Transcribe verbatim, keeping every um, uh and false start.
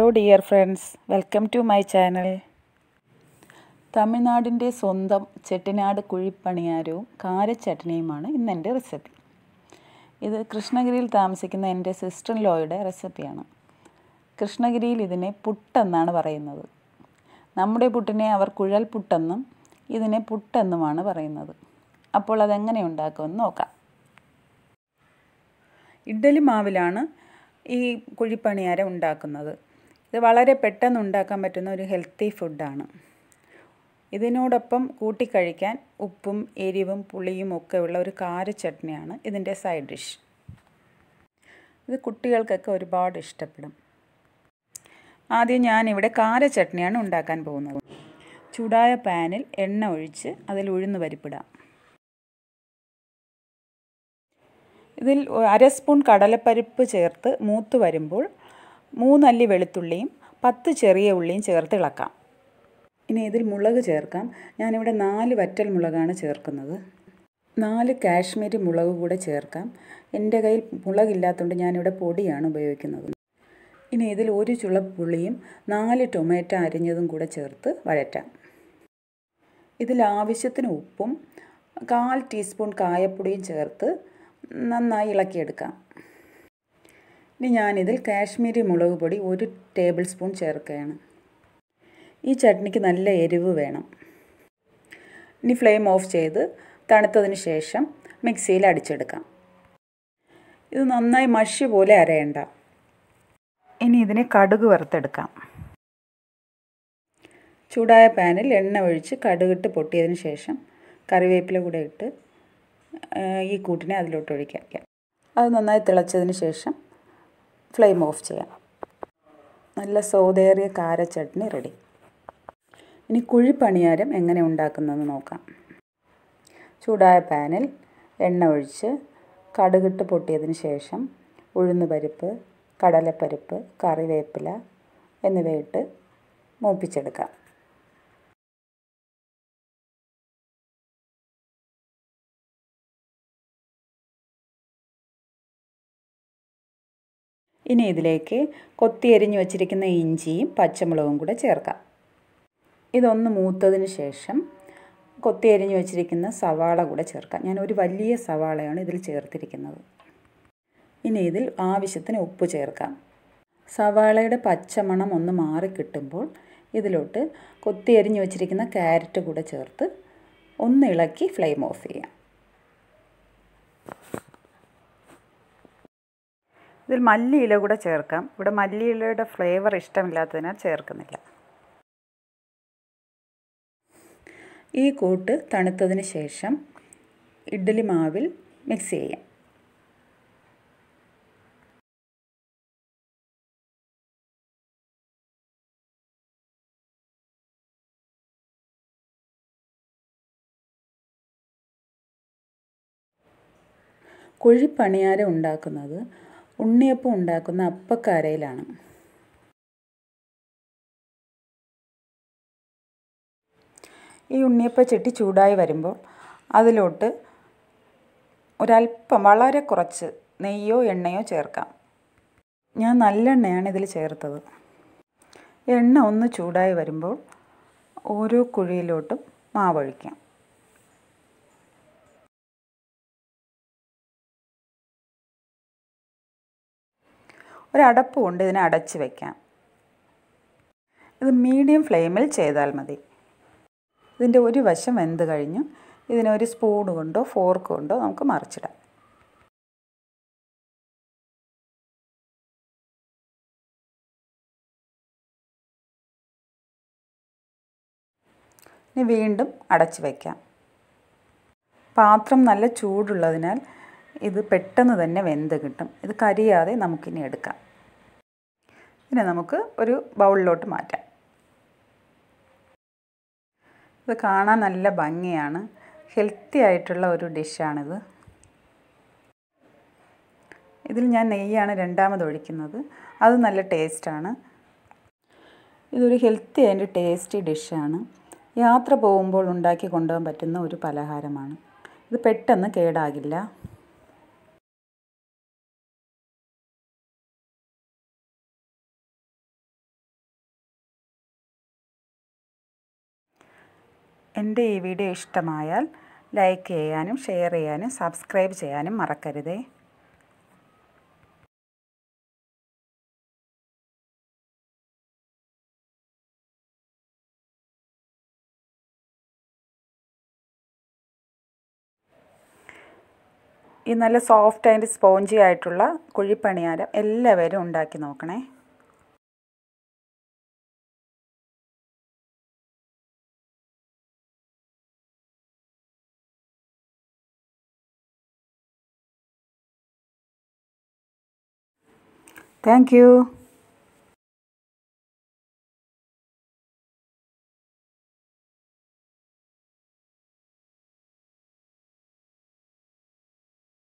Hello dear friends, welcome to my channel. തമിഴ്നാടിൻ്റെ സ്വന്തം ചെട്ടിനാട് കുഴിപ്പണിയാരവും കാര ചട്നിയുമാണ് ഇന്ന് എൻ്റെ റെസിപ്പി. ഇത് കൃഷ്ണഗിരിയിൽ താമസിക്കുന്ന എൻ്റെ സിസ്റ്റർ ഇൻ ലോയുടെ റെസിപ്പിയാണ്. കൃഷ്ണഗിരിയിൽ ഇതിനെ പുട്ടെന്നാണ് പറയുന്നത്. നമ്മുടെ പുട്ടിനെ അവർ കുഴൽ പുട്ടെന്നും ഇതിനെ പുട്ടെന്നുമാണ് പറയുന്നത്. അപ്പോൾ അതെങ്ങനെ ഉണ്ടാക്കുമെന്ന് നോക്കാം. ഇഡ്ഡലി മാവിലാണ് ഈ കുഴിപ്പണിയാരം ഉണ്ടാക്കുന്നത്. ഇത് വളരെ പെട്ടെന്ന് ഉണ്ടാക്കാൻ പറ്റുന്ന ഒരു ഹെൽത്തി ഫുഡാണ്. ഇതിനോടൊപ്പം കൂട്ടിക്കഴിക്കാൻ ഉപ്പും എരിവും പുളിയും ഒക്കെ ഉള്ള ഒരു കാര ചട്നിയാണ് ഇതിൻ്റെ സൈഡ് ഡിഷ്. ഇത് കുട്ടികൾക്കൊക്കെ ഒരുപാട് ഇഷ്ടപ്പെടും. ആദ്യം ഞാനിവിടെ കാര ചട്നിയാണ് ഉണ്ടാക്കാൻ പോകുന്നത്. ചൂടായ പാനിൽ എണ്ണ ഒഴിച്ച് അതിൽ ഉഴുന്ന് പരിപ്പിടാം. ഇതിൽ അര സ്പൂൺ കടലപ്പരിപ്പ് ചേർത്ത് മൂത്ത് വരുമ്പോൾ മൂന്നല്ലി വെളുത്തുള്ളിയും പത്ത് ചെറിയ ഉള്ളിയും ചേർത്ത് ഇളക്കാം. ഇനി ഇതിൽ മുളക് ചേർക്കാം. ഞാനിവിടെ നാല് വറ്റൽ മുളകാണ് ചേർക്കുന്നത്. നാല് കാശ്മീരി മുളക് കൂടെ ചേർക്കാം. എൻ്റെ കയ്യിൽ മുളകില്ലാത്തതുകൊണ്ട് ഞാനിവിടെ പൊടിയാണ് ഉപയോഗിക്കുന്നത്. ഇനി ഇതിൽ ഒരു ചുളപ്പുളിയും നാല് ടൊമാറ്റോ അരിഞ്ഞതും കൂടെ ചേർത്ത് വഴറ്റാം. ഇതിൽ ആവശ്യത്തിന് ഉപ്പും കാൽ ടീസ്പൂൺ കായപ്പൊടിയും ചേർത്ത് നന്നായി ഇളക്കിയെടുക്കാം. ഇനി ഞാനിതിൽ കാശ്മീരി മുളക് പൊടി ഒരു ടേബിൾ സ്പൂൺ ചേർക്കുകയാണ്. ഈ ചട്നിക്ക് നല്ല എരിവ് വേണം. ഇനി ഫ്ലെയിം ഓഫ് ചെയ്ത് തണുത്തതിന് ശേഷം മിക്സിയിൽ അടിച്ചെടുക്കാം. ഇത് നന്നായി മഷി പോലെ അരയണ്ട. ഇനി ഇതിനെ കടുക് വറുത്തെടുക്കാം. ചൂടായ പാനിൽ എണ്ണ ഒഴിച്ച് കടുകിട്ട് പൊട്ടിയതിന് ശേഷം കറിവേപ്പില കൂടെ ഇട്ട് ഈ കൂട്ടിനെ അതിലോട്ട് ഒഴിക്കാം. അത് നന്നായി തിളച്ചതിന് ശേഷം ഫ്ലെയിം ഓഫ് ചെയ്യാം. നല്ല സ്വാദേറിയ കാര ചട്നി റെഡി. ഇനി കുഴിപ്പണിയാരം എങ്ങനെ ഉണ്ടാക്കുന്നതെന്ന് നോക്കാം. ചൂടായ പാനിൽ എണ്ണ ഒഴിച്ച് കടുകിട്ട് പൊട്ടിയതിന് ശേഷം ഉഴുന്ന് പരിപ്പ്, കടലപ്പരിപ്പ്, കറിവേപ്പില എന്നിവയിട്ട് മൂപ്പിച്ചെടുക്കാം. ഇനി ഇതിലേക്ക് കൊത്തി എരിഞ്ഞു വച്ചിരിക്കുന്ന ഇഞ്ചിയും പച്ചമുളകും കൂടെ ചേർക്കാം. ഇതൊന്ന് മൂത്തതിന് ശേഷം കൊത്തി എരിഞ്ഞു വച്ചിരിക്കുന്ന സവാള കൂടെ ചേർക്കാം. ഞാൻ ഒരു വലിയ സവാളയാണ് ഇതിൽ ചേർത്തിരിക്കുന്നത്. ഇനി ഇതിൽ ആവശ്യത്തിന് ഉപ്പ് ചേർക്കാം. സവാളയുടെ പച്ചമണം ഒന്ന് മാറി കിട്ടുമ്പോൾ ഇതിലോട്ട് കൊത്തി എരിഞ്ഞു വച്ചിരിക്കുന്ന ക്യാരറ്റ് കൂടെ ചേർത്ത് ഒന്ന് ഇളക്കി ഫ്ലെയിം ഓഫ് ചെയ്യാം. ഇതിൽ മല്ലിയില കൂടെ ചേർക്കാം. ഇവിടെ മല്ലിയിലയുടെ ഫ്ലേവർ ഇഷ്ടമില്ലാത്തതിനാൽ ചേർക്കുന്നില്ല. ഈ കൂട്ട് തണുത്തതിന് ശേഷം ഇഡ്ഡലി മാവിൽ മിക്സ് ചെയ്യാം. കുഴിപ്പണിയാരം ഉണ്ടാക്കുന്നത് ഉണ്ണിയപ്പം ഉണ്ടാക്കുന്ന അപ്പക്കാരയിലാണ്. ഈ ഉണ്ണിയപ്പച്ചട്ടി ചൂടായി വരുമ്പോൾ അതിലോട്ട് ഒരല്പം വളരെ കുറച്ച് നെയ്യോ എണ്ണയോ ചേർക്കാം. ഞാൻ നല്ലെണ്ണയാണ് ഇതിൽ ചേർത്തത്. എണ്ണ ഒന്ന് ചൂടായി വരുമ്പോൾ ഓരോ കുഴിയിലോട്ടും മാവൊഴിക്കാം. ഒരടപ്പ് കൊണ്ട് ഇതിനെ അടച്ച് വയ്ക്കാം. ഇത് മീഡിയം ഫ്ലെയിമിൽ ചെയ്താൽ മതി. ഇതിൻ്റെ ഒരു വശം വെന്ത് കഴിഞ്ഞു. ഇതിനെ ഒരു സ്പൂൺ കൊണ്ടോ ഫോർക്ക് കൊണ്ടോ നമുക്ക് മറിച്ചിടാം. ഇനി വീണ്ടും അടച്ച് വയ്ക്കാം. പാത്രം നല്ല ചൂടുള്ളതിനാൽ ഇത് പെട്ടെന്ന് തന്നെ വെന്ത് കിട്ടും. ഇത് കരിയാതെ നമുക്കിനി എടുക്കാം. ഇതിനെ നമുക്ക് ഒരു ബൗളിലോട്ട് മാറ്റാം. ഇത് കാണാൻ നല്ല ഭംഗിയാണ്. ഹെൽത്തി ആയിട്ടുള്ള ഒരു ഡിഷാണിത്. ഇതിൽ ഞാൻ നെയ്യാണ് രണ്ടാമത് ഒഴിക്കുന്നത്. അത് നല്ല ടേസ്റ്റാണ്. ഇതൊരു ഹെൽത്തി ആൻഡ് ടേസ്റ്റി ഡിഷാണ്. യാത്ര പോകുമ്പോൾ ഉണ്ടാക്കി കൊണ്ടുപോകാൻ പറ്റുന്ന ഒരു പലഹാരമാണ്. ഇത് പെട്ടെന്ന് കേടാകില്ല. എൻ്റെ ഈ വീഡിയോ ഇഷ്ടമായാൽ ലൈക്ക് ചെയ്യാനും ഷെയർ ചെയ്യാനും സബ്സ്ക്രൈബ് ചെയ്യാനും മറക്കരുതേ. ഈ നല്ല സോഫ്റ്റ് ആൻഡ് സ്പോഞ്ചി ആയിട്ടുള്ള കുഴിപ്പണിയാരം എല്ലാവരും ഉണ്ടാക്കി നോക്കണേ. Thank U.